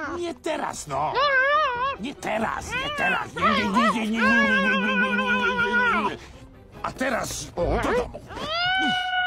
Nie teraz, no! Nie teraz, nie teraz! Nie. A teraz do domu!